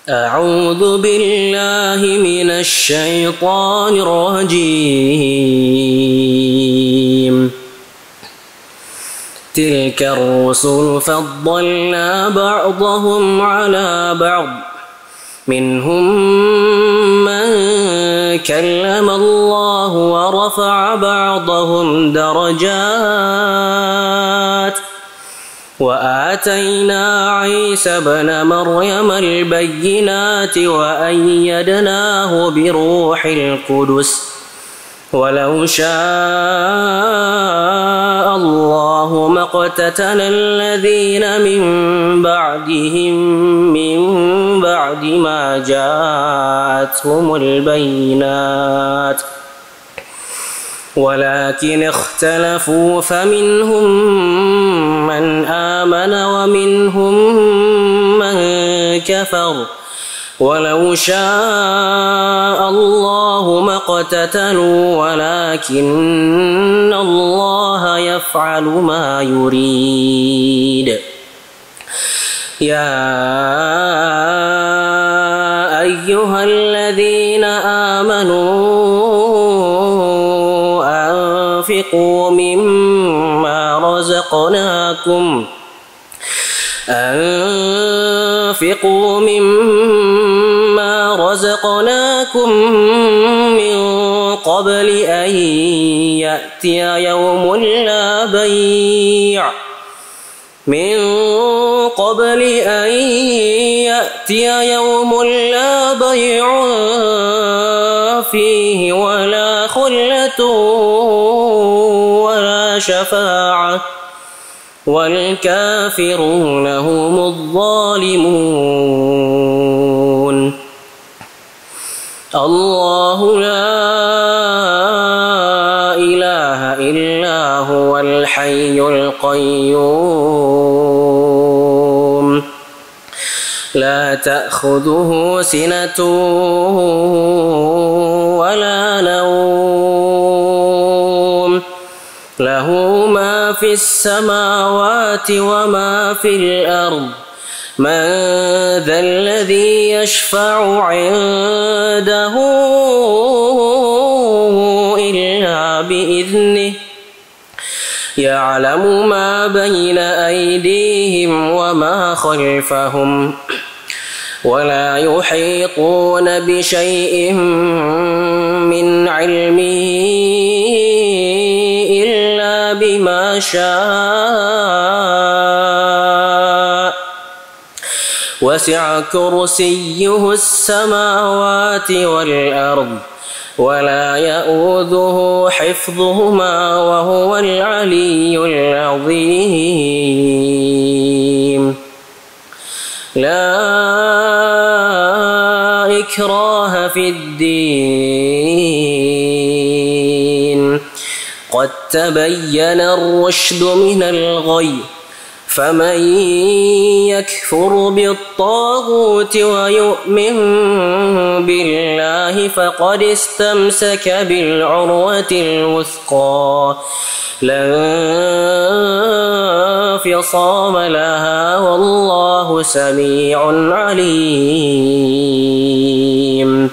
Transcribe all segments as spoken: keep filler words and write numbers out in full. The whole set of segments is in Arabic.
أعوذ بالله من الشيطان الرجيم. تلك الرسل فضلنا بعضهم على بعض، منهم من كلم الله ورفع بعضهم درجات، وآتينا عيسى ابن مريم البينات وأيدناه بروح القدس، ولو شاء الله ما اقتتل الذين من بعدهم من بعد ما جاءتهم البينات، ولكن اختلفوا فمنهم من آمن ومنهم من كفر، ولو شاء الله ما اقتتلوا ولكن الله يفعل ما يريد. يا أيها الذين آمنوا أنفقوا مما رزقناكم أنفقوا مما رزقناكم من قبل أن يأتي يوم لا بيع من قبل أن يأتي يوم لا بيع فيه ولا خلة ولا شفاعة، والكافرون هم الظالمون. الله لا إله إلا هو الحي القيوم، لا تأخذه سنة ولا نوم، له ما في السماوات وما في الأرض، من ذا الذي يشفع عنده إلا بإذنه، يعلم ما بين أيديهم وما خلفهم، ولا يحيطون بشيء من علمه إلا بما شاء، وسع كرسيه السماوات والأرض، ولا يؤوده حفظهما وهو العلي العظيم. لا إكراه في الدين، قد تبين الرشد من الغي، فمن يكفر بالطاغوت ويؤمن بالله فقد استمسك بالعروة الوثقى، لا انفصام لها، والله سميع عليم.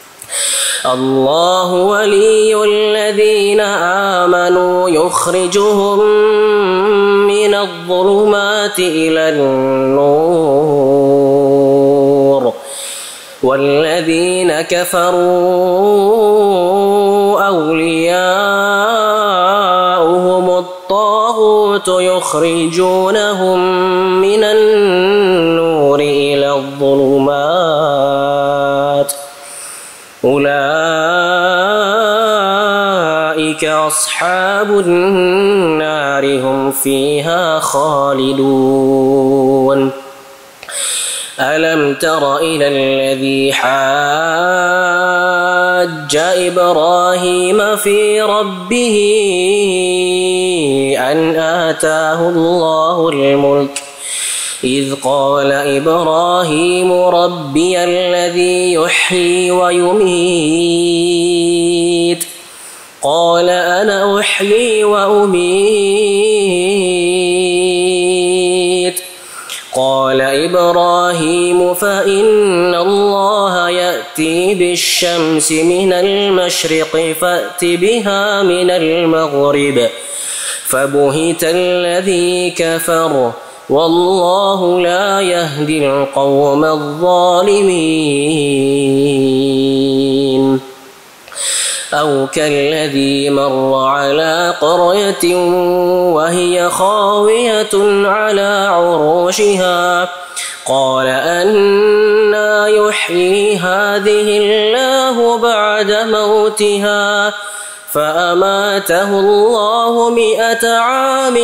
الله ولي الذين آمنوا يخرجهم من الظلمات إلى النور، والذين كفروا أولياؤهم الطاغوت يخرجونهم من النور إلى الظلمات، أولئك أصحاب النار هم فيها خالدون. ألم تر إلى الذي حاج إبراهيم في ربه أن آتاه الله الملك، إذ قال إبراهيم ربي الذي يحيي ويميت، قال أنا أحيي وأميت، قال إبراهيم فإن الله يأتي بالشمس من المشرق فأت بها من المغرب فبهت الذي كفر والله لا يهدي القوم الظالمين أو كالذي مر على قرية وهي خاوية على عروشها قال أنى يحيي هذه الله بعد موتها فأماته الله مئة عام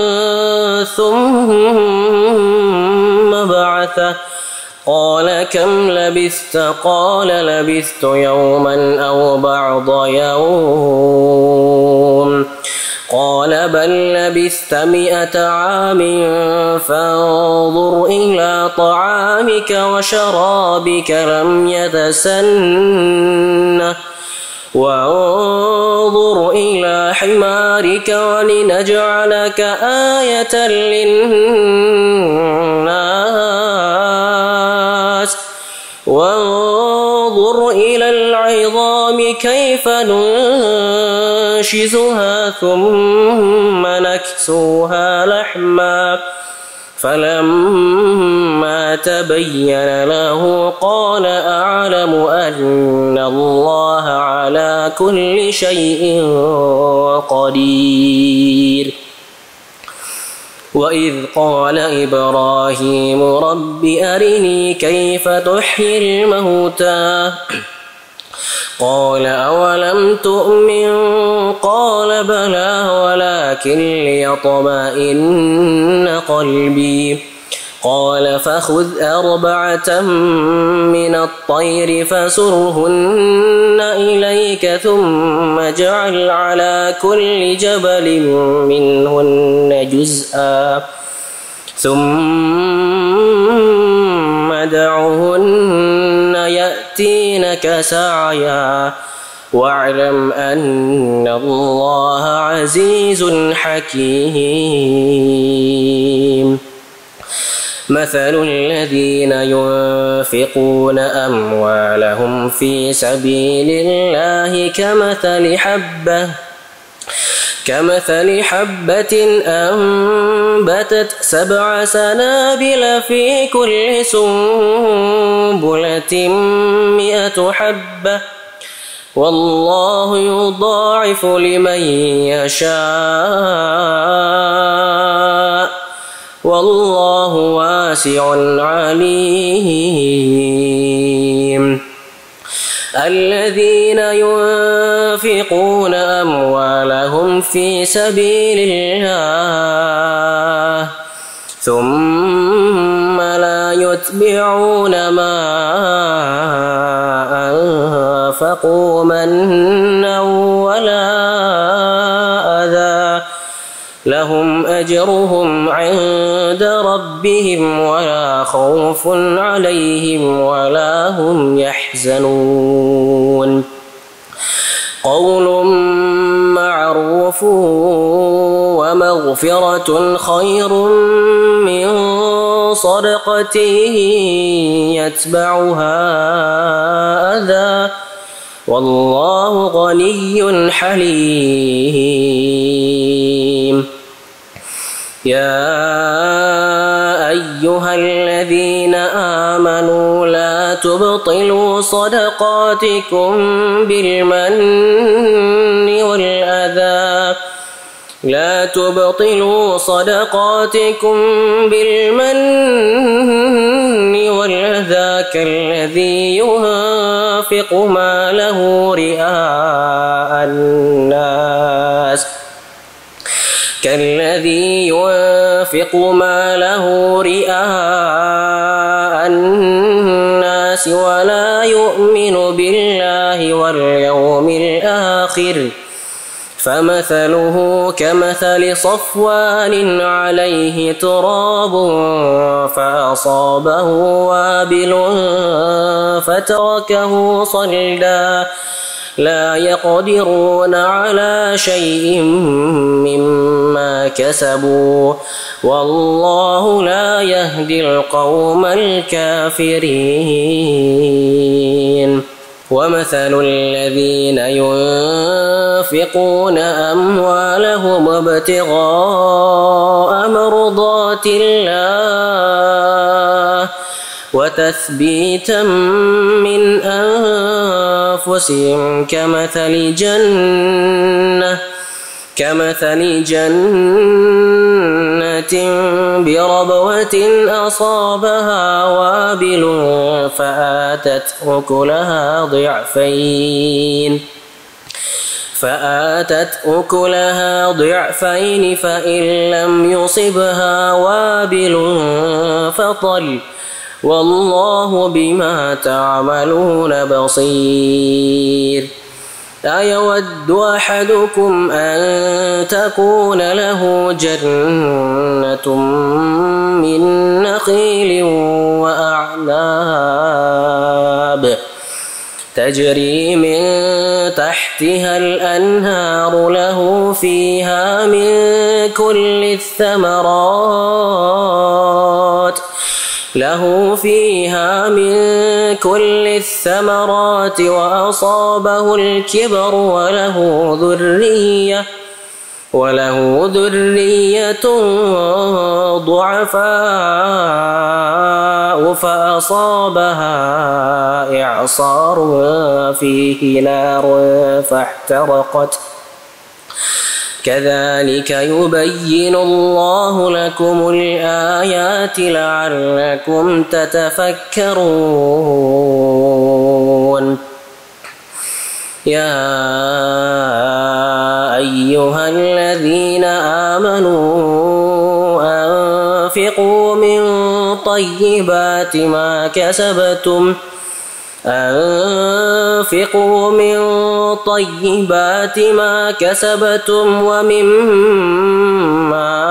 ثم بعثه قال كم لبثت قال لبثت يوما أو بعض يوم قال بل لبثت مئة عام فانظر إلى طعامك وشرابك لم يتسنه وانظر إلى حمارك ولنجعلك آية للناس وانظر إلى العظام كيف ننشزها ثم نكسوها لحما فلما تبين له قال أعلم أن الله على كل شيء قدير وإذ قال إبراهيم رب أرني كيف تحيي الموتى قال أولم تؤمن قال بلى ولكن ليطمئن قلبي قال فخذ أربعة من الطير فسرهن إليك ثم اجعل على كل جبل منهن جزءا ثم ادعهن يأتينك سعيا واعلم أن الله عزيز حكيم مثل الذين ينفقون أموالهم في سبيل الله كمثل حبة كمثل حبة أنبتت سبع سنابل في كل سنبلة مئة حبة والله يضاعف لمن يشاء والله واسع عليم الذين ينفقون أموالهم في سبيل الله ثم لا يتبعون ما أنفقوا منا ولا أذى لهم أجرهم عند ربهم ولا خوف عليهم ولا هم يحزنون قول معروف ومغفرة خير من صدقة يتبعها أذى والله غني حليم يا أيها الذين آمنوا لا تبطلوا صدقاتكم بالمن والأذى لا تبطلوا صدقاتكم بالمن والأذى كالذي ينفق ماله رئاء الناس كالذي ينفق ماله رئاء الناس ولا يؤمن بالله واليوم الآخر فمثله كمثل صفوان عليه تراب فأصابه وابل فتركه صلدا لا يقدرون على شيء مما كسبوا والله لا يهدي القوم الكافرين ومثل الذين ينفقون أموالهم ابتغاء مرضات الله وتثبيتا من أنفسهم كمثل جنة كمثل جنة بربوة أصابها وابل فآتت أكلها ضعفين فآتت أكلها ضعفين فإن لم يصبها وابل فطل والله بما تعملون بصير أيود أحدكم أن تكون له جنة من نخيل وأعناب تجري من تحتها الأنهار له فيها من كل الثمرات له فيها من كل الثمرات وأصابه الكبر وله ذرية وله ذرية ضعفاء فأصابها إعصار فيه نار فاحترقت كذلك يبين الله لكم الآيات لعلكم تتفكرون يا أيها الذين آمنوا أنفقوا من طيبات ما كسبتم أنفقوا من طيبات ما كسبتم ومما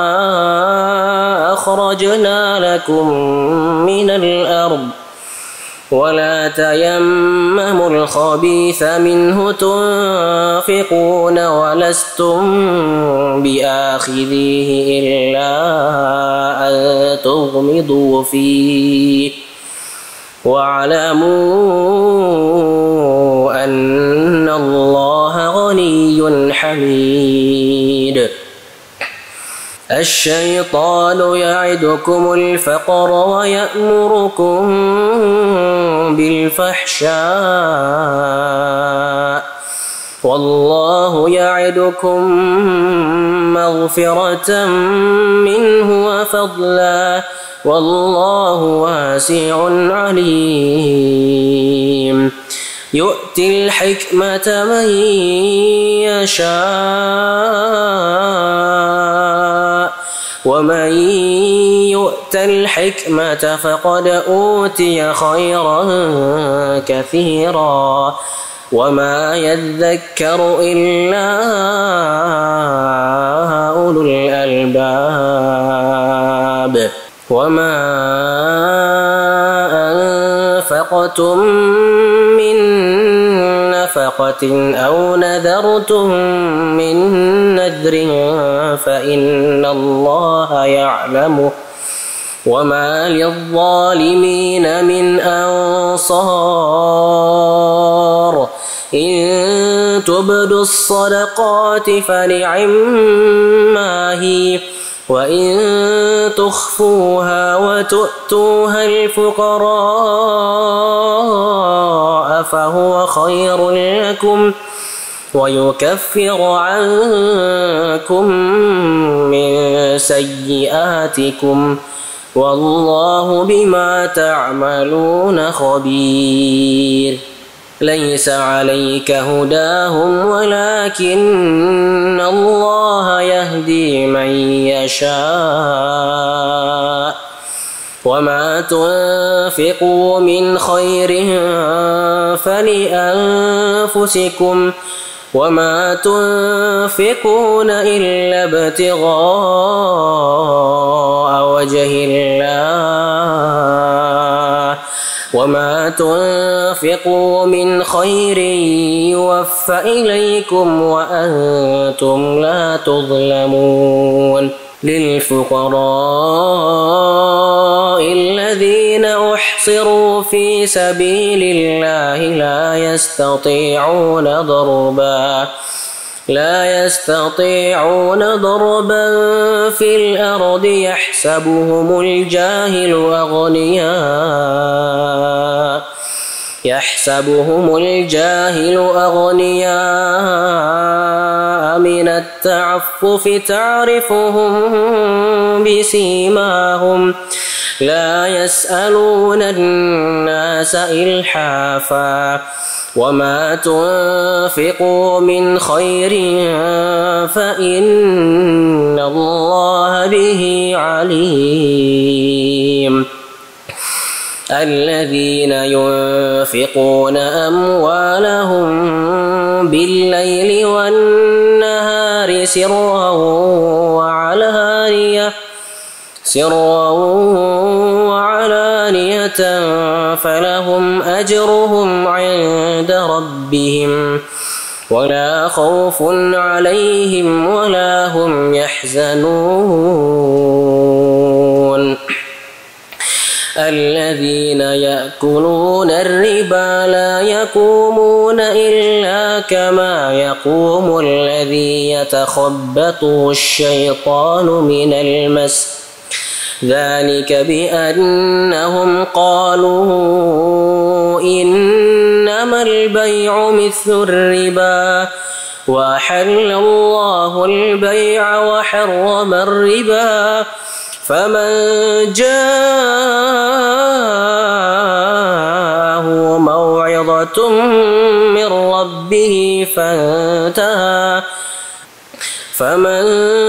أخرجنا لكم من الأرض ولا تيمموا الخبيث منه تنفقون ولستم بآخذيه إلا أن تغمضوا فيه واعلموا أن الله غني حميد الشيطان يعدكم الفقر ويأمركم بالفحشاء والله يعدكم مغفرة منه وفضلا والله واسع عليم يؤتي الحكمة من يشاء ومن يؤت الحكمة فقد أوتي خيرا كثيرا وما يذكر إلا أولو الألباب وما أنفقتم من نفقة أو نذرتم من نذر فإن الله يعلمه وما للظالمين من أنصار إن تبدوا الصدقات فنعما هي وإن تخفوها وتؤتوها الفقراء فهو خير لكم ويكفر عنكم من سيئاتكم والله بما تعملون خبير ليس عليك هداهم ولكن الله يهدي من يشاء وما تنفقوا من خير فلأنفسكم وما تنفقون إلا ابتغاء وجه الله وما تنفقوا من خير يوفى إليكم وأنتم لا تظلمون للفقراء الذين أحصروا في سبيل الله لا يستطيعون ضربا لا يستطيعون ضربا في الأرض يحسبهم الجاهل أغنياء يحسبهم الجاهل أغنياء من التعفف تعرفهم بسيماهم لا يسألون الناس إلحافا وما تنفقوا من خير فإن الله به عليم الذين ينفقون أموالهم بالليل والنهار سرا وعلانية سرا وعلانية فلهم أجرهم عند ربهم ولا خوف عليهم ولا هم يحزنون الذين يأكلون الربا لا يقومون إلا كما يقوم الذي يتخبطه الشيطان من المس ذلك بأنهم قالوا إنما البيع مثل الربا وأحل الله البيع وحرم الربا فمن جاءه موعظة من ربه فانتهى فمن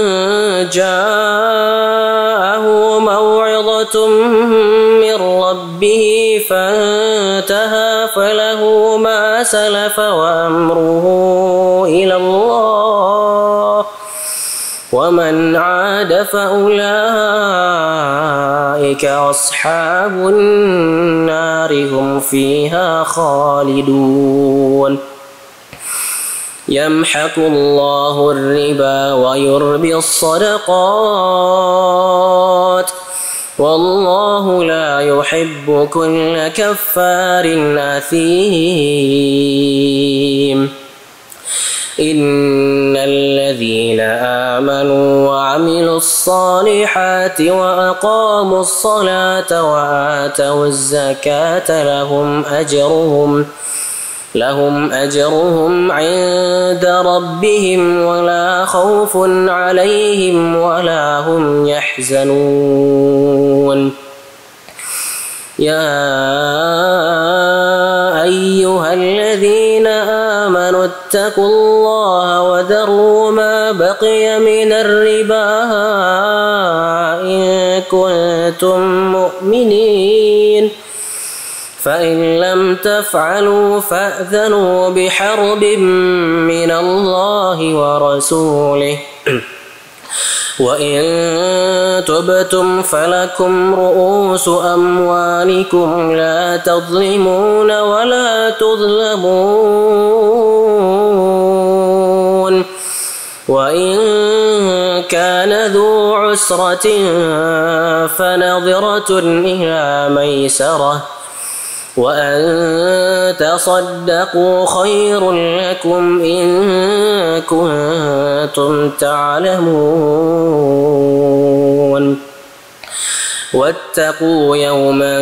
جاءه موعظة من ربه فانتهى فله ما سلف وأمره إلى الله ومن عاد فأولئك أصحاب النار هم فيها خالدون يمحق الله الربا ويربي الصدقات والله لا يحب كل كفار أثيم إن الذين آمنوا وعملوا الصالحات وأقاموا الصلاة وآتوا الزكاة لهم أجرهم لهم أجرهم عند ربهم ولا خوف عليهم ولا هم يحزنون يا أيها الذين آمنوا اتقوا الله وذروا ما بقي من الربا إن كنتم مؤمنين فإن لم تفعلوا فأذنوا بحرب من الله ورسوله وإن تبتم فلكم رؤوس أموالكم لا تظلمون ولا تظلمون وإن كان ذو عسرة فنظرة إلى ميسرة وأن تصدقوا خير لكم إن كنتم تعلمون واتقوا يوما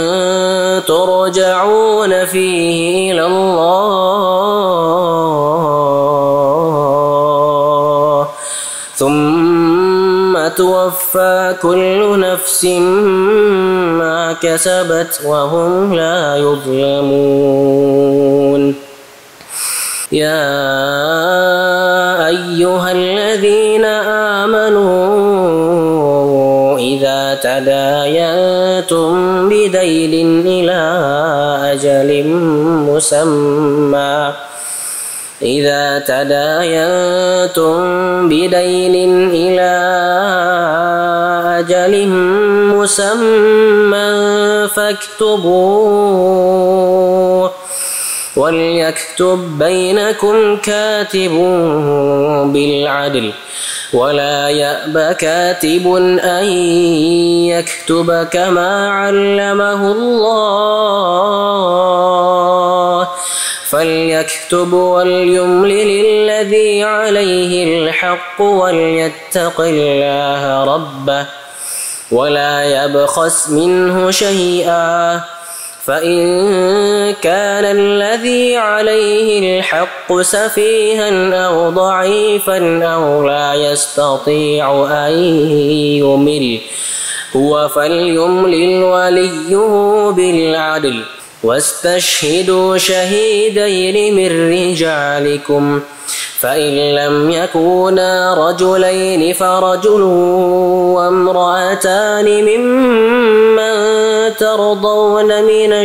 ترجعون فيه إلى الله ثم توفى كل نفس ما كسبت وهم لا يظلمون يا أيها الذين آمنوا إذا تداينتم بدين إلى أجل مسمى إذا تداينتم بدين إلى أجل مسمى فاكتبوه وليكتب بينكم كاتب بالعدل ولا يأب كاتب أن يكتب كما علمه الله فليكتب وليملل الذي عليه الحق وليتق الله ربه ولا يبخس منه شيئا فإن كان الذي عليه الحق سفيها أو ضعيفا أو لا يستطيع أن يمل هو فليملل وليه بالعدل واستشهدوا شهيدين من رجالكم فإن لم يكونا رجلين فرجل وامرأتان ممن ترضون من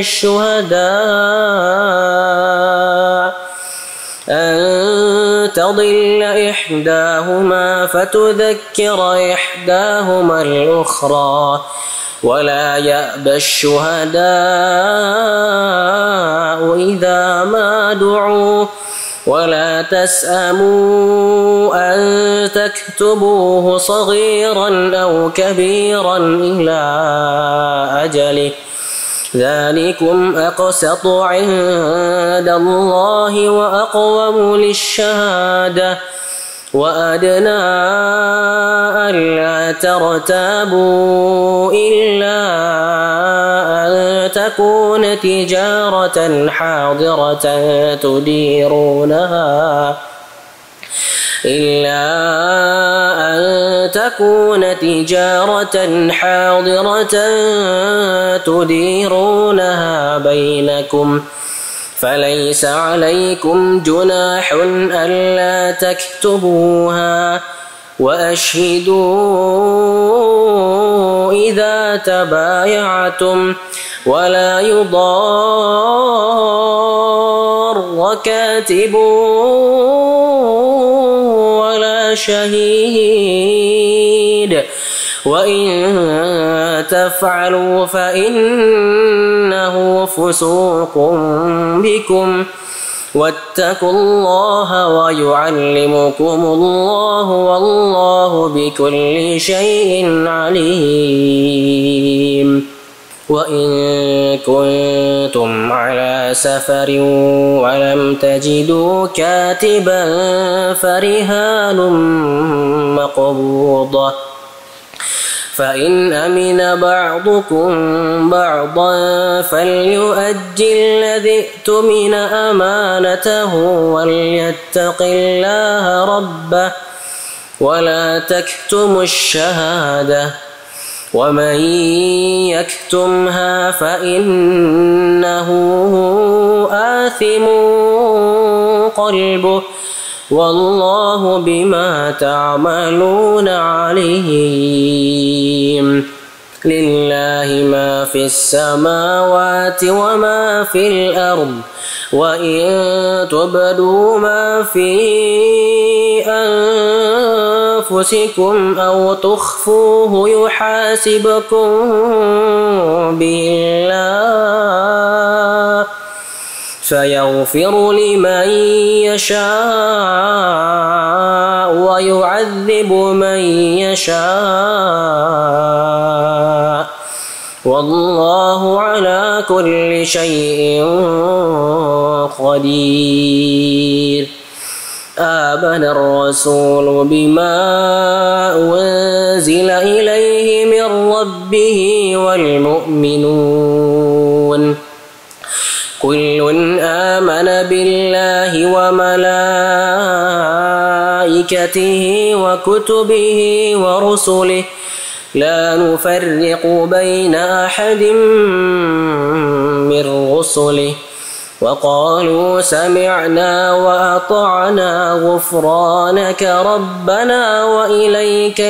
الشهداء أن تضل إحداهما فتذكر إحداهما الأخرى ولا يأبى الشهداء إذا ما دعوا ولا تسأموا أن تكتبوه صغيرا أو كبيرا إلى أجله ذلكم أقسط عند الله وأقوم للشهادة وأدنى ألا ترتابوا إلا أن تكون تجارة حاضرة تديرونها إلا أن تكون تجارة حاضرة تديرونها بينكم فليس عليكم جناح ألا تكتبوها وأشهدوا إذا تبايعتم ولا يضار كاتب ولا شهيد وإن تفعلوا فإنه فسوق بكم واتقوا الله ويعلمكم الله والله بكل شيء عليم وإن كنتم على سفر ولم تجدوا كاتبا فرهان مقبوضة فإن أمن بعضكم بعضا فليؤدي الذي اؤتمن أمانته وليتق الله ربه ولا تكتموا الشهادة ومن يكتمها فإنه آثم قلبه والله بما تعملون عليم لله ما في السماوات وما في الأرض وإن تبدوا ما في أنفسكم أو تخفوه يحاسبكم به الله فيغفر لمن يشاء ويعذب من يشاء والله على كل شيء قدير آمن الرسول بما أنزل إليه من ربه والمؤمنون كل آمن بالله وملائكته وكتبه ورسله لا نفرق بين أحد من رسله وقالوا سمعنا وأطعنا غفرانك ربنا وإليك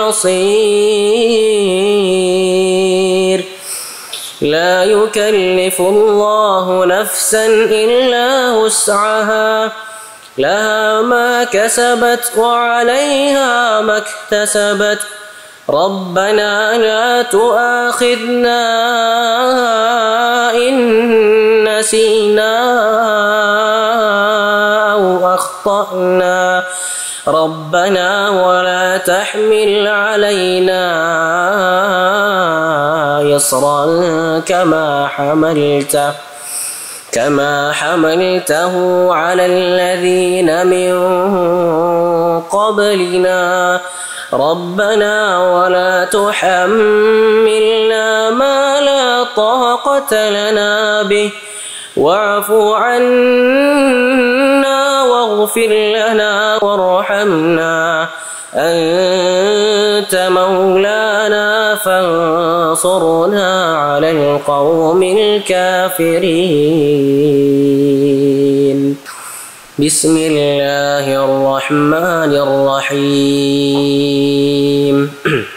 المصير لا يكلف الله نفسا إلا وسعها لها ما كسبت وعليها ما اكتسبت ربنا لا تؤاخذنا إن نسينا أو أخطأنا ربنا ولا تحمل علينا إصرا كما حملته كما حملته على الذين من قبلنا ربنا ولا تحملنا ما لا طاقة لنا به واعف عنا واغفر لنا وارحمنا أنت مولانا فانصرنا على القوم الكافرين. بسم الله الرحمن الرحيم.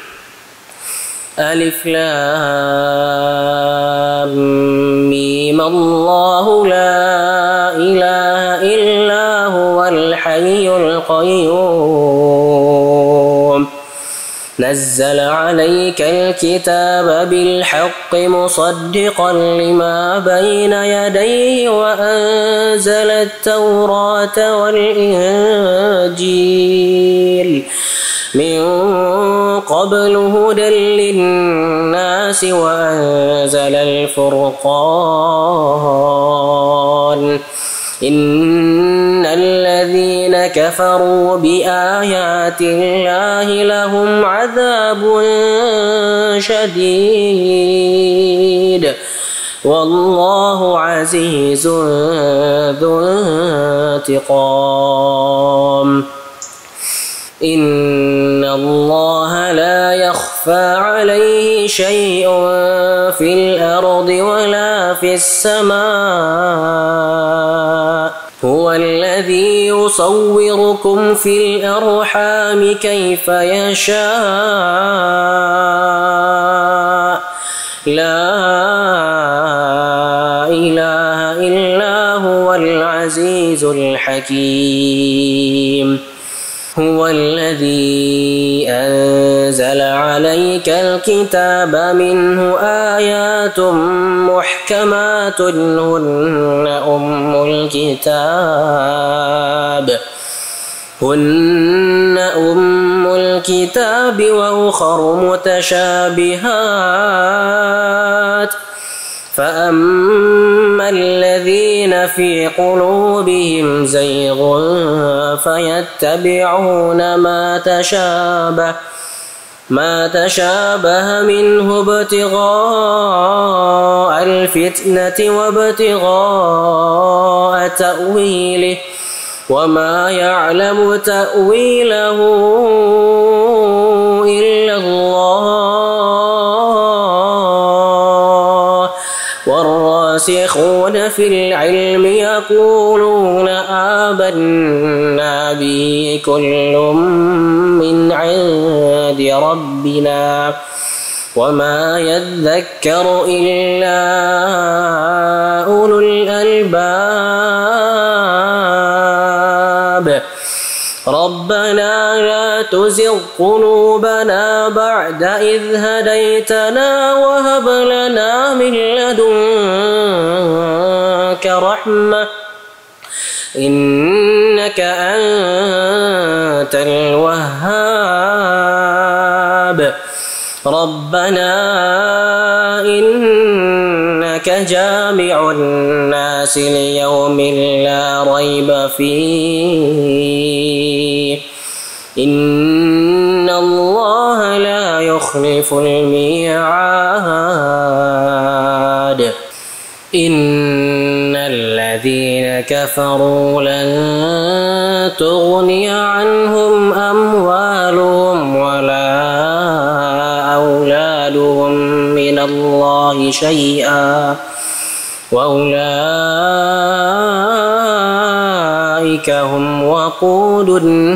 ألف لام ميم الله لا إله إلا هو الحي القيوم نزل عليك الكتاب بالحق مصدقا لما بين يديه وأنزل التوراة والإنجيل من قبل هدى للناس وأنزل الفرقان إن الذين كفروا بآيات الله لهم عذاب شديد والله عزيز ذو انتقام. إن الله لا يخفى عليه شيء في الأرض ولا في السماء هو الذي يصوركم في الأرحام كيف يشاء لا إله إلا هو العزيز الحكيم. هو الذي أنزل عليك الكتاب منه آيات محكمات هن أم الكتاب هن أم الكتاب وأخر متشابهات فأما الذين في قلوبهم زيغ فيتبعون ما تشابه ما تشابه منه ابتغاء الفتنة وابتغاء تأويله وما يعلم تأويله إلا الله والراسخون في العلم يقولون آمنا به كل من عند ربنا وما يذكر إلا أولو الألباب. ربنا لا تزغ قلوبنا بعد إذ هديتنا وهب لنا من لدنك رحمة إنك أنت الوهاب. ربنا إنك جامع الناس ليوم لا ريب فيه إن الله لا يخلف الميعاد. إن الذين كفروا لن تغني عنهم أموالهم ولا أولادهم من الله شيئا وأولئك هم وقود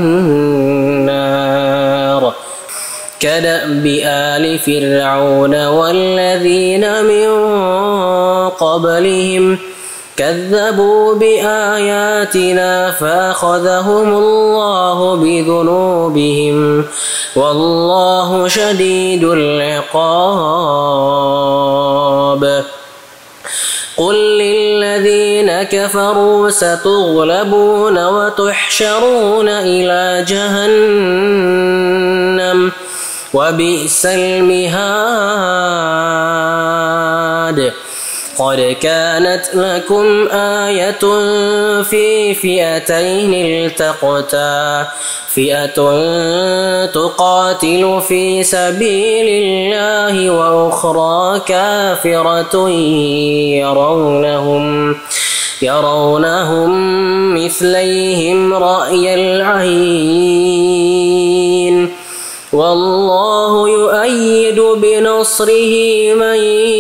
النار. كدأب آل فرعون والذين من قبلهم كذبوا بآياتنا فأخذهم الله بذنوبهم والله شديد العقاب قل للذين كفروا ستغلبون وتحشرون إلى جهنم وبئس المهاد قد كانت لكم آية في فئتين التقتا فئة تقاتل في سبيل الله وأخرى كافرة يرونهم يرونهم مثليهم رأي العين والله يؤيد بنصره من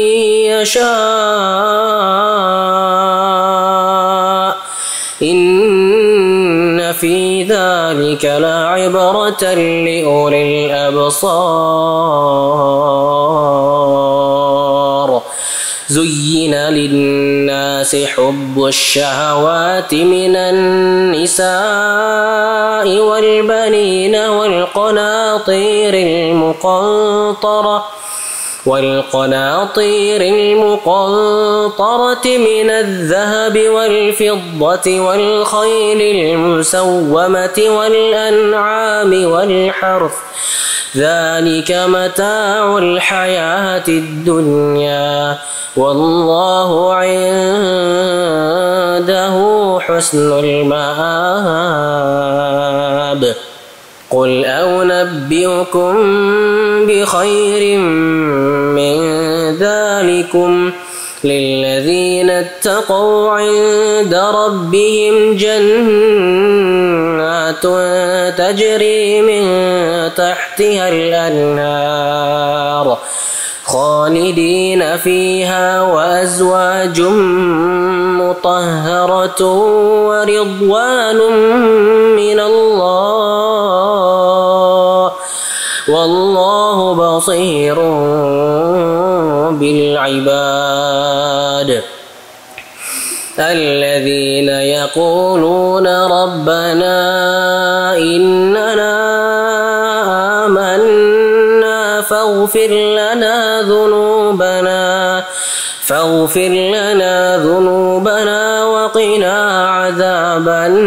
يشاء إن في ذلك لعبرة لأولي الأبصار زين للناس حب الشهوات من النساء والبنين والقناطير المقنطرة والقناطير المقنطرة من الذهب والفضة والخيل المسومة والأنعام والحرث ذلك متاع الحياة الدنيا والله عنده حسن المآب قل أنبئكم بخير من ذلكم للذين اتقوا عند ربهم جنات تجري من تحتها الأنهار خالدين فيها وأزواج مطهرة ورضوان من الله والله بصير بالعباد الذين يقولون ربنا إننا آمنا فاغفر لنا ذنوبنا فاغفر لنا ذنوبنا وقنا عذاب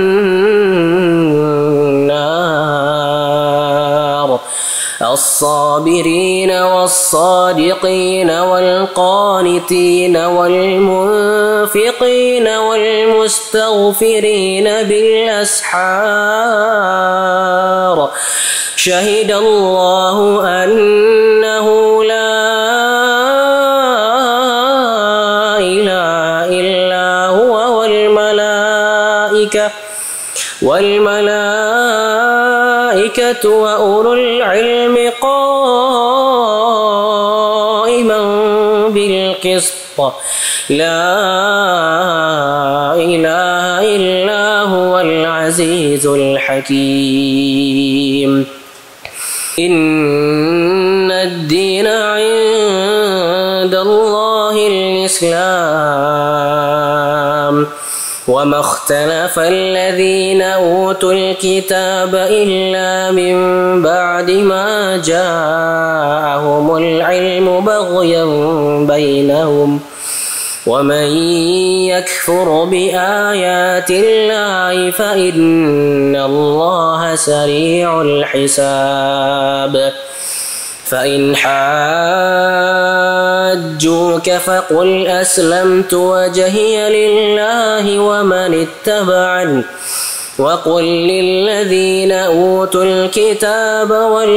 النار الصابرين والصادقين والقانتين والمنفقين والمستغفرين بالأسحار شهد الله أنه لا إله إلا هو والملائكة والملائكة وأولو العلم قائما بالقسط لا إله إلا هو العزيز الحكيم إن الدين عند الله الإسلام وما اختلف الذين أوتوا الكتاب إلا من بعد ما جاءهم العلم بغيا بينهم ومن يكفر بآيات الله فإن الله سريع الحساب فإن حاجوك فقل أسلمت وجهي لله ومن اتبعني وقل للذين أوتوا الكتاب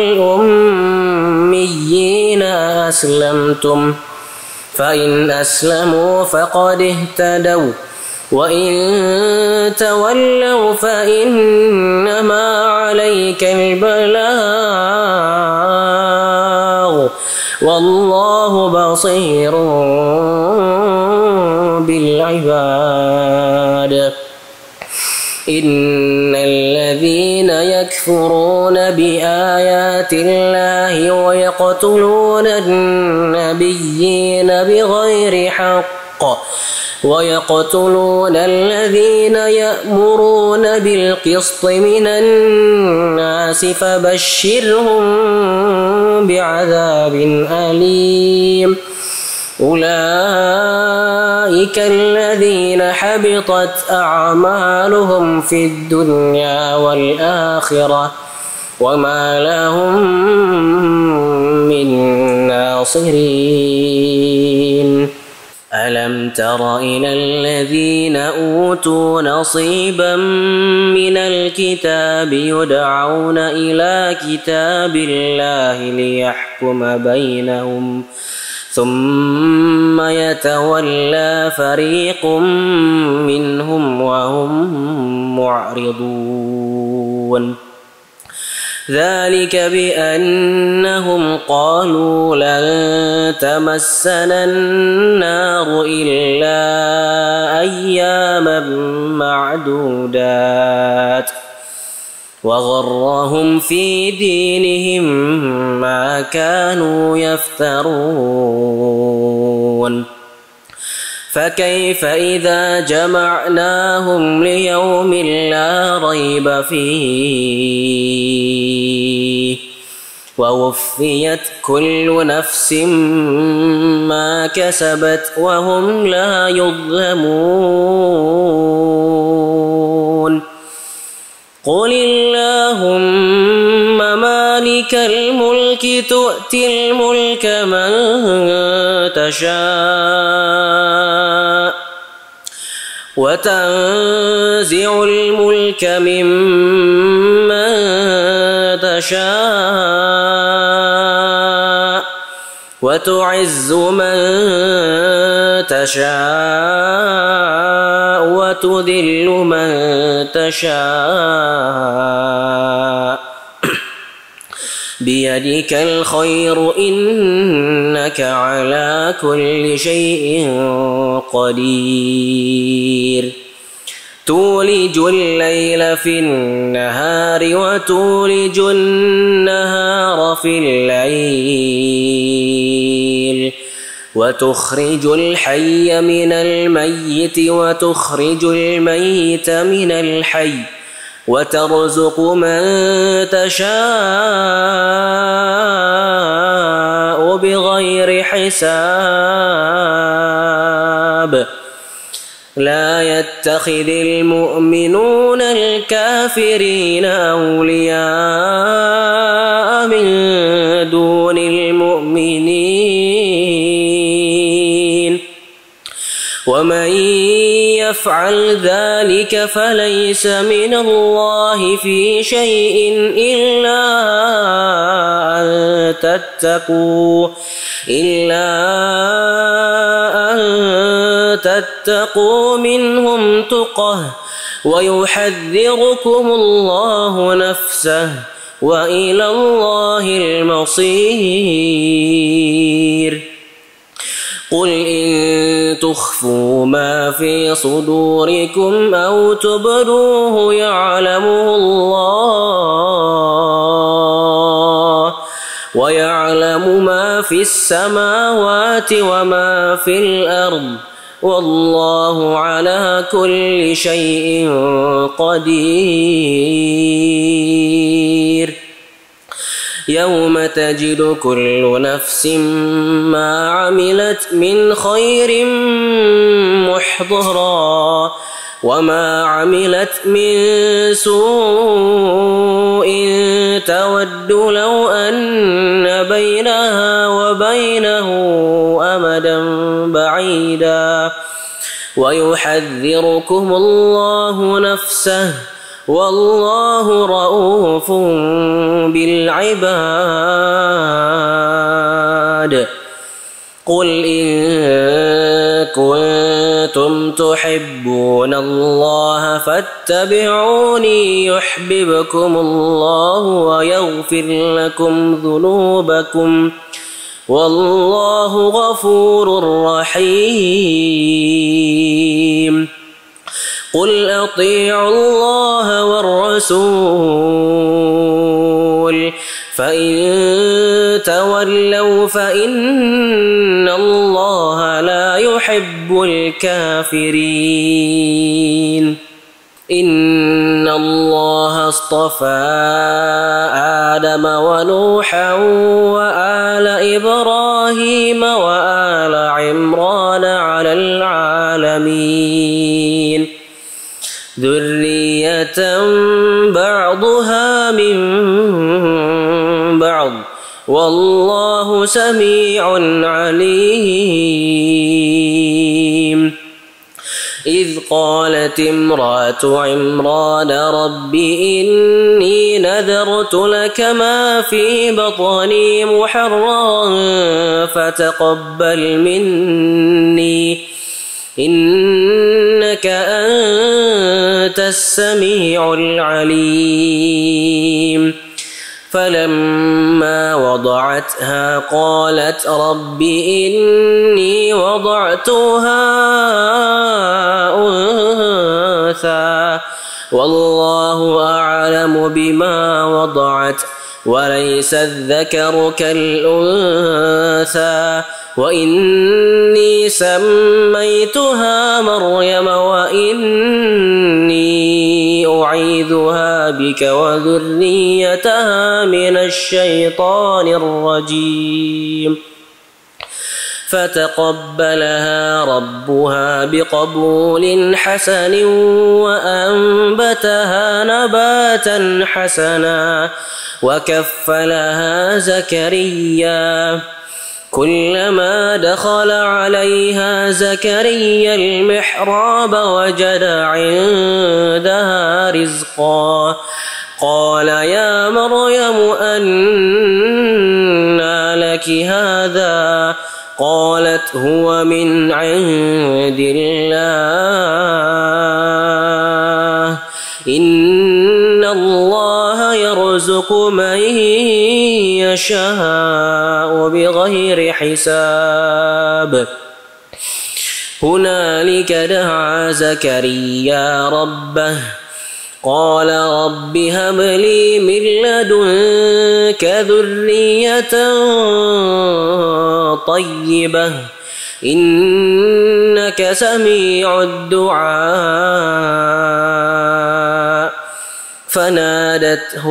والأميين أسلمتم فإن أسلموا فقد اهتدوا وإن تولوا فإنما عليك البلاغ والله بصير بالعباد إن الذين يكفرون بآيات الله ويقتلون النبيين بغير حق ويقتلون الذين يأمرون بالقسط من الناس فبشرهم بعذاب أليم أولئك الذين حبطت أعمالهم في الدنيا والآخرة وما لهم من ناصرين ألم تر إلى الذين أوتوا نصيبا من الكتاب يدعون إلى كتاب الله ليحكم بينهم ثم يتولى فريق منهم وهم معرضون ذلك بأنهم قالوا لن تمسنا النار إلا أياما معدودات وغرهم في دينهم ما كانوا يفترون فكيف إذا جمعناهم ليوم لا ريب فيه ووفيت كل نفس ما كسبت وهم لا يظلمون قل اللهم مالك الملك تؤتي الملك من تشاء وتنزع الملك ممن تشاء وتعز من تشاء وتذل من تشاء بيدك الخير إنك على كل شيء قدير تولج الليل في النهار وتولج النهار في الليل وتخرج الحي من الميت وتخرج الميت من الحي وترزق من تشاء بغير حساب لا يتخذ المؤمنون الكافرين أولياء من دون المؤمنين ومن يفعل ذلك فليس من الله في شيء إلا أن تتقوا إلا أن تتقوا منهم تقه ويحذركم الله نفسه وإلى الله المصير قل إن تخفوا ما في صدوركم أو تبدوه يعلمه الله ويعلم ما في السماوات وما في الأرض والله على كل شيء قدير يوم تجد كل نفس ما عملت من خير محضرا وما عملت من سوء تود لو أن بينها وبينه أمدا بعيدا ويحذركم الله نفسه والله رؤوف بالعباد قل إن كنتم تحبون الله فاتبعوني يحببكم الله ويغفر لكم ذنوبكم والله غفور رحيم قل أطيعوا الله والرسول فإن تولوا فإن الله لا يحب يحب الكافرين إن الله اصطفى آدم ونوحا وآل إبراهيم وآل عمران على العالمين ذرية بعضها من بعض والله سميع عليم إذ قالت امرأة عمران رب إني نذرت لك ما في بطني محررا فتقبل مني إنك أنت السميع العليم فلما وضعتها قالت رب إني وضعتها أنثى والله أعلم بما وضعت وليس الذكر كالأنثى وإني سميتها مريم وإني أعيذها بك وذريتها من الشيطان الرجيم فتقبلها ربها بقبول حسن وأنبتها نباتا حسنا وكفلها زكريا كلما دخل عليها زكريا المحراب وجد عندها رزقا قال يا مريم أنى لك هذا قالت هو من عند الله إن الله يرزق من يشاء بغير حساب هنالك دعا زكريا ربه قال رب هب لي من لدنك ذرية طيبة إنك سميع الدعاء فنادته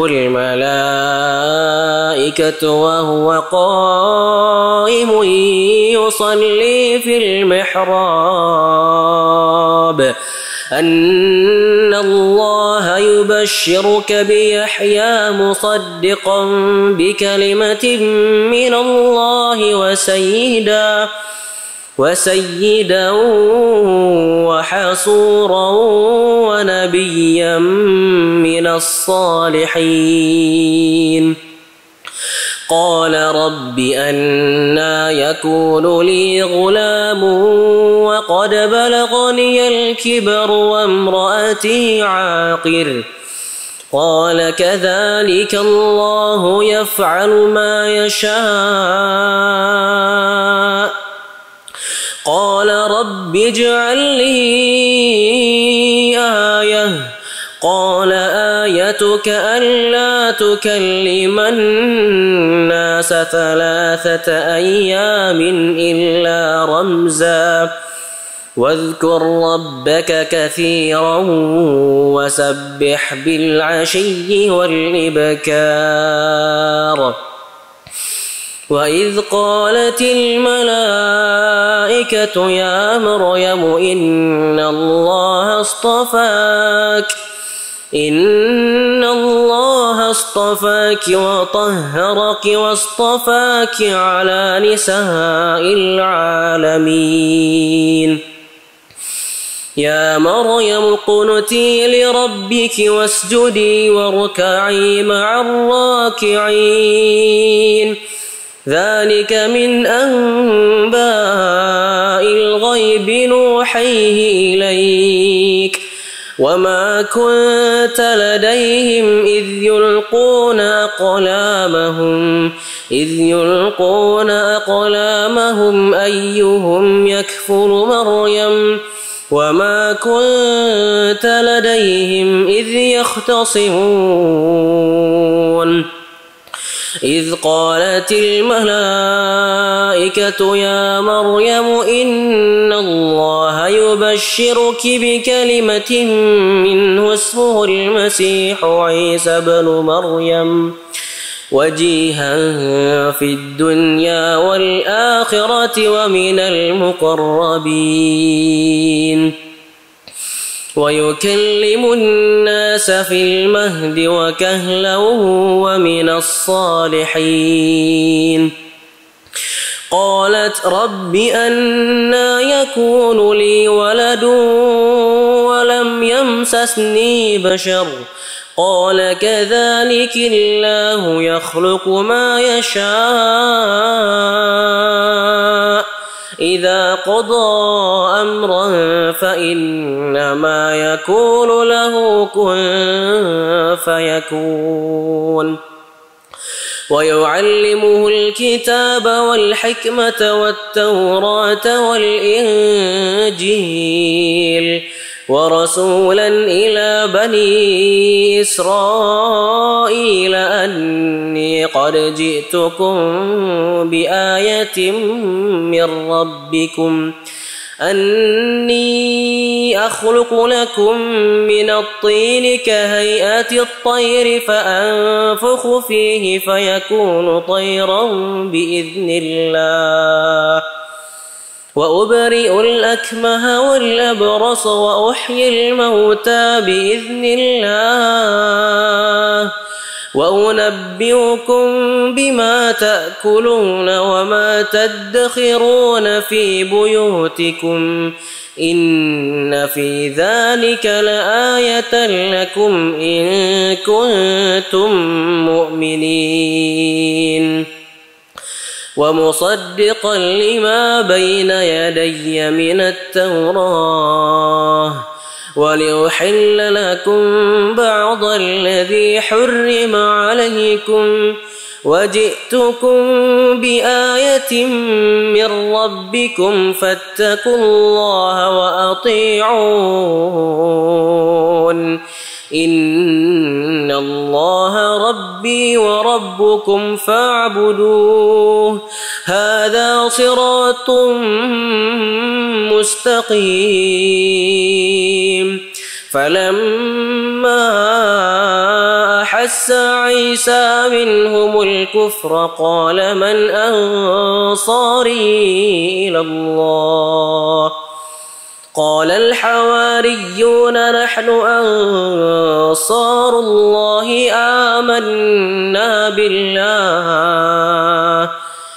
الملائكة وهو قائم يصلي في المحراب أن الله يبشرك بيحيى مصدقا بكلمة من الله وسيدا وسيدا وحصورا ونبيا من الصالحين قال رب أنى يكون لي غلام وقد بلغني الكبر وامرأتي عاقر قال كذلك الله يفعل ما يشاء قال رب اجعل لي آية قال آيتك ألا تكلم الناس ثلاثة أيام إلا رمزا واذكر ربك كثيرا وسبح بالعشي والإبكار وإذ قالت الملائكة يا مريم إن الله اصطفاك إن الله اصطفاك وطهرك واصطفاك على نساء العالمين يا مريم اقنتي لربك واسجدي واركعي مع الراكعين ذلك من أنباء الغيب نوحيه إليك وما كنت لديهم إذ يلقون أقلامهم إذ يلقون أقلامهم أيهم يكفر مريم وما كنت لديهم إذ يختصمون إذ قالت الملائكة يا مريم إن الله يبشرك بكلمة منه اسمه المسيح عيسى بن مريم وجيها في الدنيا والآخرة ومن المقربين ويكلم الناس في المهد وكهلا ومن الصالحين. قالت رب أنى يكون لي ولد ولم يمسسني بشر قال كذلك الله يخلق ما يشاء إذا قضى أمرا فإنما يكون له كن فيكون. ويعلمه الكتاب والحكمة والتوراة والإنجيل ورسولا إلى بني إسرائيل أني قد جئتكم بآية من ربكم أني أخلق لكم من الطين كهيئة الطير فأنفخ فيه فيكون طيرا بإذن الله وأبرئ الأكمه والأبرص وأحيي الموتى بإذن الله وأنبئكم بما تأكلون وما تدخرون في بيوتكم إن في ذلك لآية لكم إن كنتم مؤمنين. ومصدقا لما بين يدي من التوراة ولأحل لكم بعض الذي حرم عليكم وجئتكم بآية من ربكم فاتقوا الله وأطيعون إن الله ربي وربكم فاعبدوه هذا صراط مستقيم. فلما أحس عيسى منهم الكفر قال من أنصاري إلى الله قال الحواريون نحن أنصار الله آمنا بالله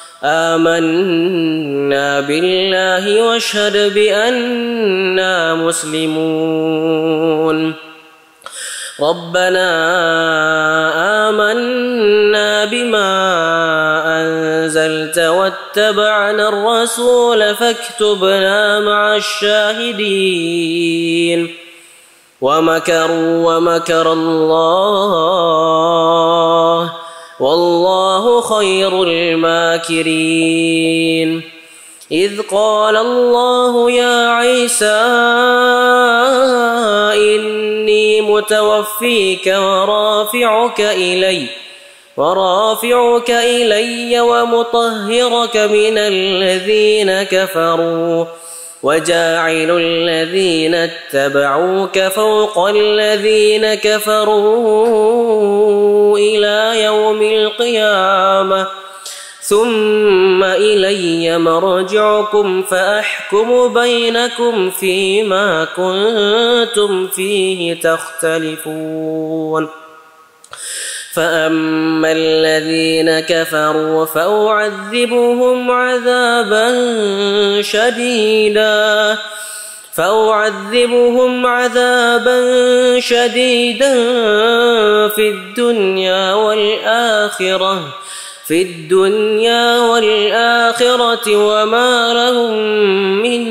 آمنا بالله واشهد بأننا مسلمون. ربنا آمنا بما أنزلت واتبعنا الرسول فاكتبنا مع الشاهدين. ومكروا ومكر الله والله خير الماكرين. إذ قال الله يا عيسى إني متوفيك ورافعك إلي ورافعك إلي ومطهرك من الذين كفروا وجاعل الذين اتبعوك فوق الذين كفروا إلى يوم القيامة ثم إلي مرجعكم فأحكم بينكم فيما كنتم فيه تختلفون. فأما الذين كفروا فأعذبهم عذابا شديدا فأعذبهم عذابا شديدا في الدنيا والآخرة في الدنيا والآخرة وما لهم من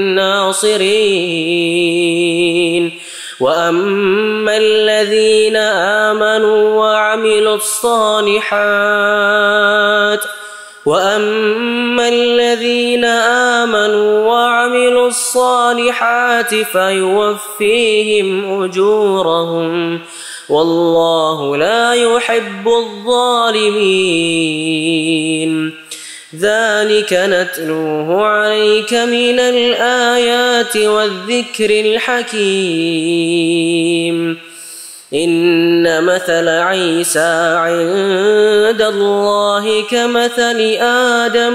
ناصرين. وأما الذين آمنوا وعملوا الصالحات وأما الذين آمنوا وعملوا الصالحات فيوفيهم أجورهم والله لا يحب الظالمين. ذلك نتلوه عليك من الآيات والذكر الحكيم. إن مثل عيسى عند الله كمثل آدم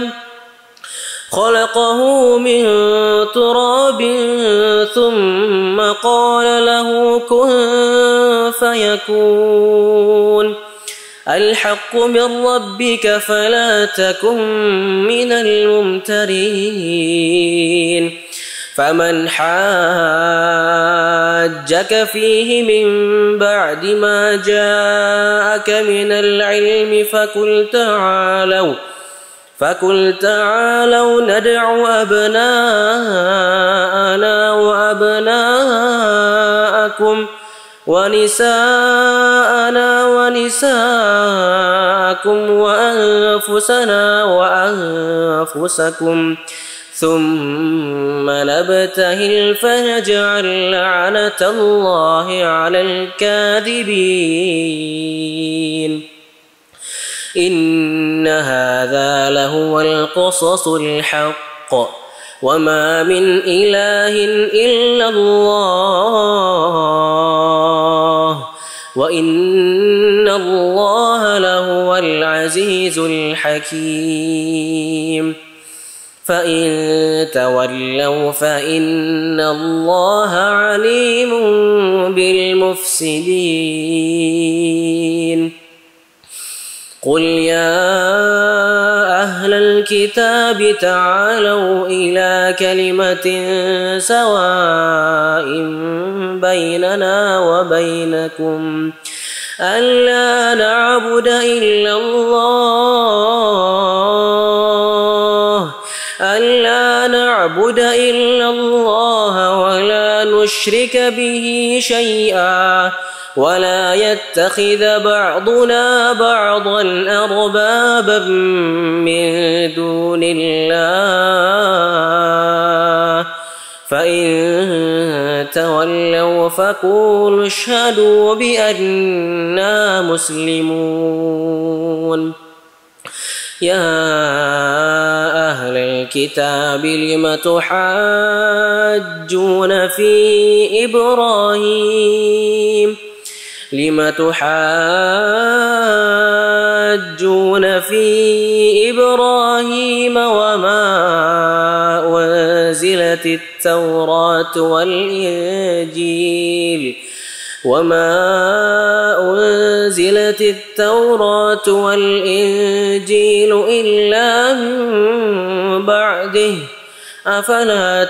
خلقه من تراب ثم قال له كن فيكون. الحق من ربك فلا تكن من الممترين. فمن حاجك فيه من بعد ما جاءك من العلم فقل تعالوا فقل تعالوا ندع أبناءنا وأبناءكم ونساءنا ونساءكم وأنفسنا وأنفسكم ثم نبتهل فنجعل لعنة الله على الكاذبين. إن هذا لهو القصص الحق وما من إله إلا الله وإن الله لهو العزيز الحكيم. فإن تولوا فإن الله عليم بالمفسدين. قل يا أهل الكتاب تعالوا إلى كلمة سواء بيننا وبينكم ألا نعبد إلا الله ألا نعبد إلا الله ولا نشرك به شيئا ولا يتخذ بعضنا بعضا أربابا من دون الله. فإن تولوا فقولوا اشهدوا بأننا مسلمون. يا أهل الكتاب لم تحاجون في إبراهيم لم تحاجون في إبراهيم وما أنزلت التوراة والإنجيل وما أنزلت التوراة والإنجيل إلا من بعده أفلا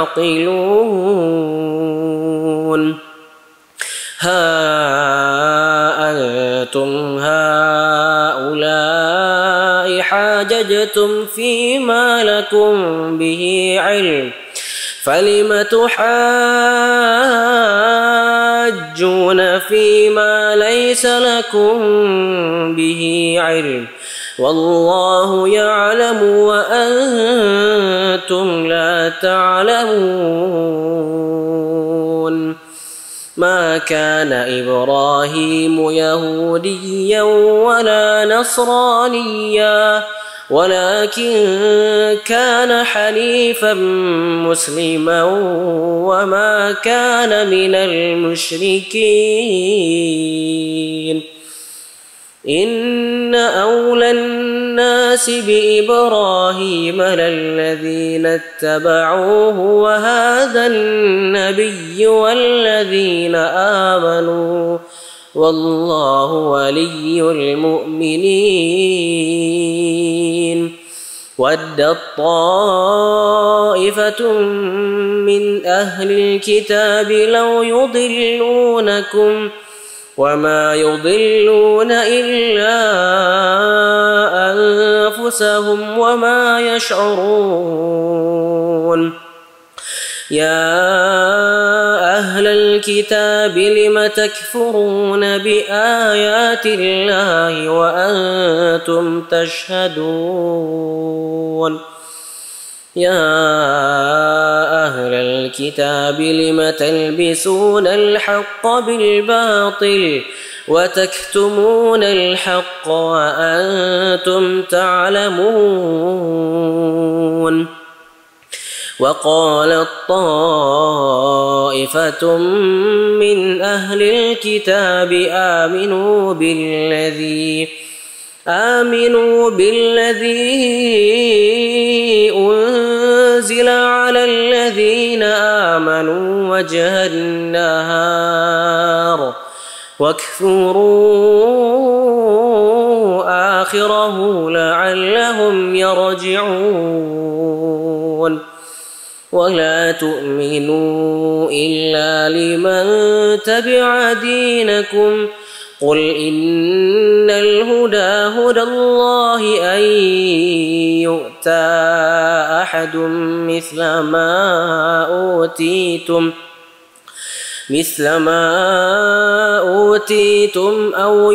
تعقلون. ها أنتم هؤلاء حاججتم فيما لكم به علم فلم تحاجون فيما ليس لكم به علم والله يعلم وأنتم لا تعلمون. ما كان إبراهيم يهوديا ولا نصرانيا ولكن كان حنيفا مسلما وما كان من المشركين. إن أولى الناس بإبراهيم للذين اتبعوه وهذا النبي والذين آمنوا والله ولي المؤمنين. ودت طائفة من أهل الكتاب لو يضلونكم وما يضلون إلا أنفسهم وما يشعرون. يا أهل الكتاب لم تكفرون بآيات الله وأنتم تشهدون يا أهل الكتاب لم تلبسون الحق بالباطل وتكتمون الحق وأنتم تعلمون وقالت طائفة من أهل الكتاب آمنوا بالذي آمنوا بالذي أنزل على الذين آمنوا وجه النهار واكفروا آخره لعلهم يرجعون ولا تؤمنوا إلا لمن تبع دينكم قل إن الهدى هدى الله أن يؤتى أحد مثل ما أوتيتم مثل ما أوتيتم أو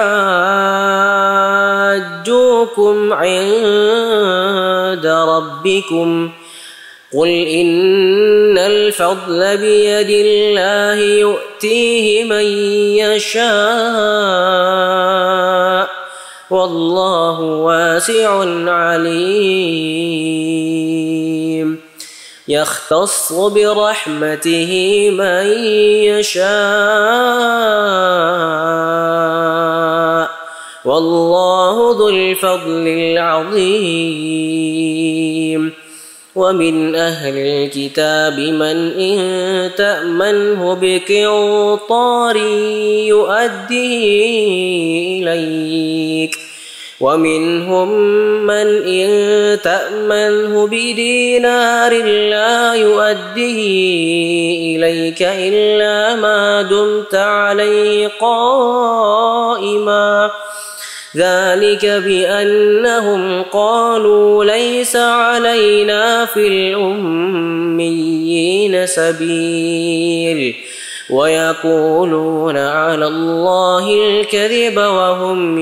يحاجوكم عند ربكم قل إن الفضل بيد الله يؤتيه من يشاء والله واسع عليم يختص برحمته من يشاء والله ذو الفضل العظيم ومن أهل الكتاب من إن تأمنه بقنطار يؤديه إليك ومنهم من إن تأمنه بدينار لا يؤديه إليك إلا ما دمت عليه قائما ذلك بأنهم قالوا ليس علينا في الأميين سبيل ويقولون على الله الكذب وهم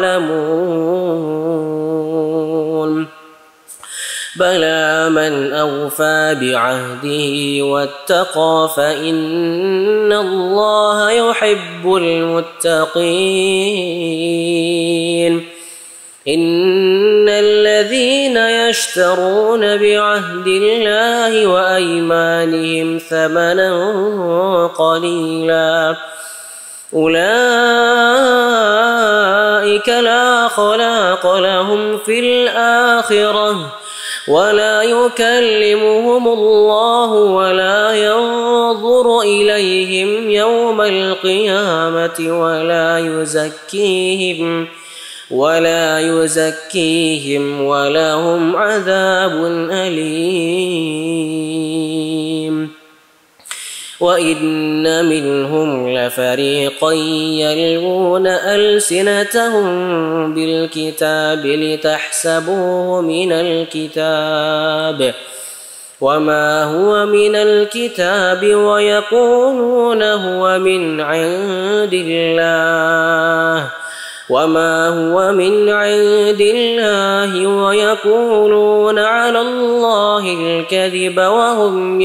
يعلمون بلى من أوفى بعهده واتقى فإن الله يحب المتقين إن الذين يشترون بعهد الله وأيمانهم ثمنا قليلا أولئك لا خلاق لهم في الآخرة ولا يكلمهم الله ولا ينظر إليهم يوم القيامة ولا يزكيهم ولا يزكيهم ولهم عذاب أليم وإن منهم لفريقا يلوون ألسنتهم بالكتاب لتحسبوه من الكتاب وما هو من الكتاب ويقولون هو من عند الله وما هو من عند الله ويقولون على الله الكذب وهم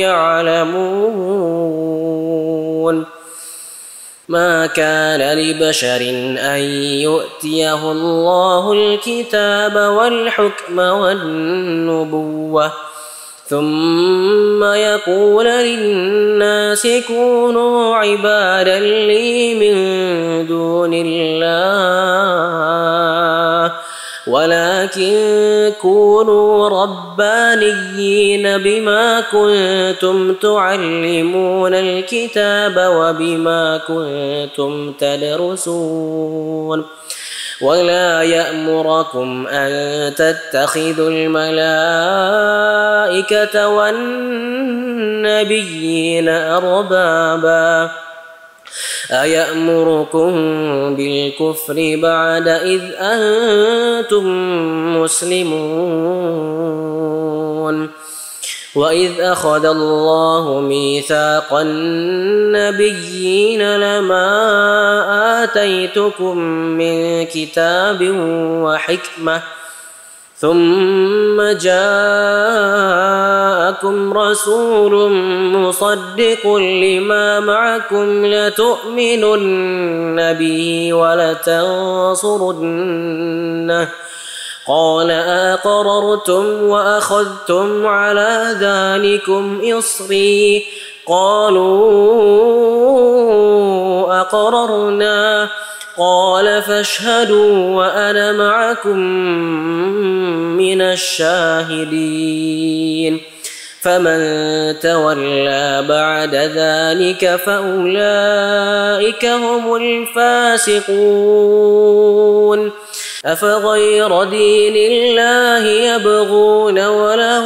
يعلمون ما كان لبشر أن يؤتيه الله الكتاب والحكم والنبوة ثم يقول للناس كونوا عبادا لي من دون الله ولكن كونوا ربانيين بما كنتم تعلمون الكتاب وبما كنتم تدرسون ولا يأمركم أن تتخذوا الملائكة والنبيين أربابا أيأمركم بالكفر بعد إذ أنتم مسلمون وإذ أخذ الله ميثاق النبيين لما آتيتكم من كتاب وحكمة ثم جاءكم رسول مصدق لما معكم لتؤمنن به ولتنصرنه قال أقررتم وأخذتم على ذلكم إصري قالوا أقررنا قال فاشهدوا وأنا معكم من الشاهدين فمن تولى بعد ذلك فأولئك هم الفاسقون أفغير دين الله يبغون وله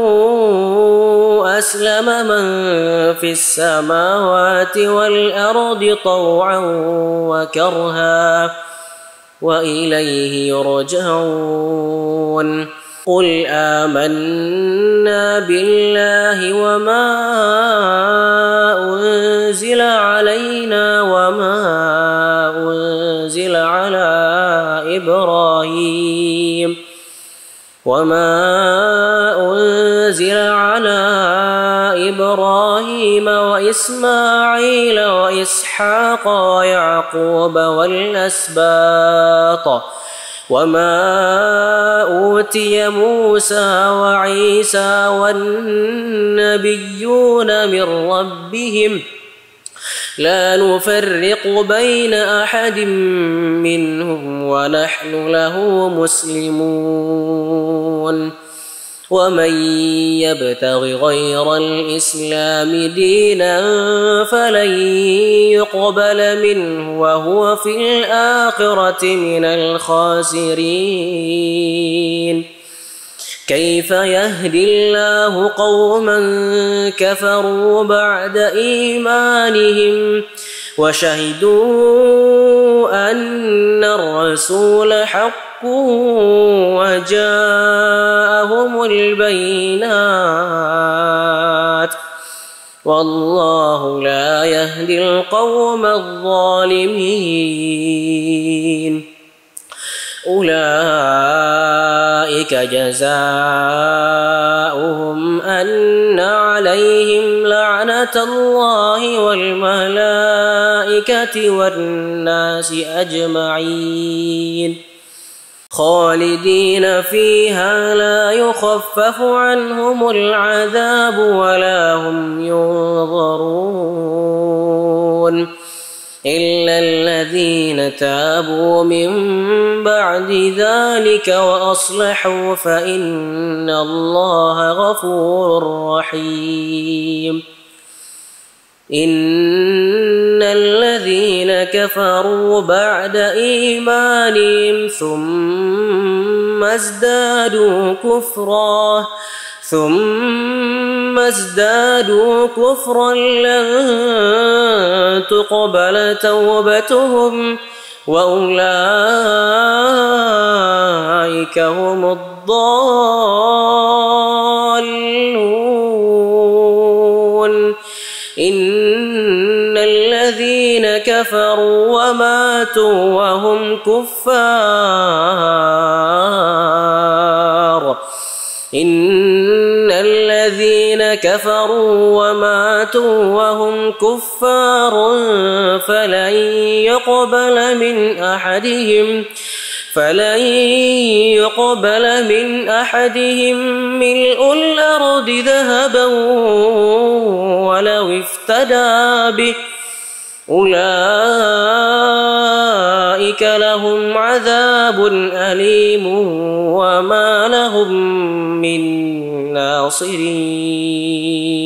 أسلم من في السماوات والأرض طوعا وكرها وإليه يرجعون قل آمنا بالله وما أنزل علينا وما أنزل على إبراهيم وما أنزل على إبراهيم وإسماعيل وإسحاق ويعقوب والأسباط وما أوتي موسى وعيسى والنبيون من ربهم لا نفرق بين أحد منهم ونحن له مسلمون ومن يبتغ غير الإسلام دينا فلن يقبل منه وهو في الآخرة من الخاسرين كيف يهدي الله قوما كفروا بعد إيمانهم وشهدوا أن الرسول حق وجاءهم البينات والله لا يهدي القوم الظالمين أولئك جزاؤهم أن عليهم لعنة الله والملائكة والناس أجمعين خالدين فيها لا يخفف عنهم العذاب ولا هم ينظرون إلا الذين تابوا من بعد ذلك وأصلحوا فإن الله غفور رحيم إن الذين كفروا بعد إيمانهم ثم ازدادوا كفرا ثم ازدادوا كفرا لن تقبل توبتهم وأولئك هم الضالون إن الذين كفروا وماتوا وهم كفار إن الذين كفروا وماتوا وهم كفار فلن يقبل من أحدهم فلن يقبل من أحدهم ملء الأرض ذهبا ولو افتدى به أولئك لهم عذاب أليم وما لهم من ناصرين